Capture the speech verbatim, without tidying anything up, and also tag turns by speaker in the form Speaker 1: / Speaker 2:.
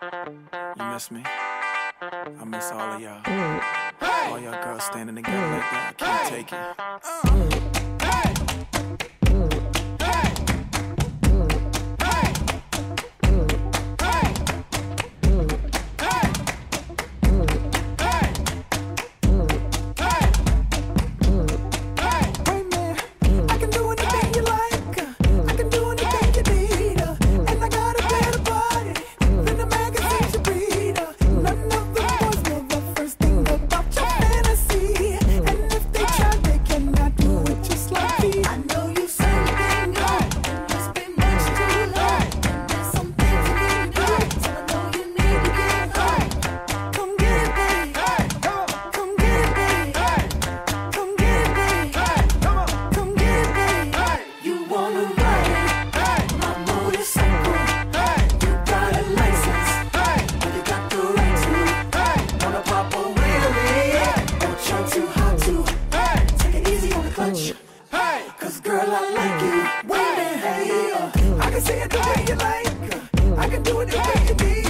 Speaker 1: You miss me? I miss all of y'all. Hey! All y'all girls standing together like that. I can't hey! take it. Uh. Hey! Hey, cause girl, I like you. Wait a minute, hey, uh, I can see it the way you like. Uh, I can do it the way you need.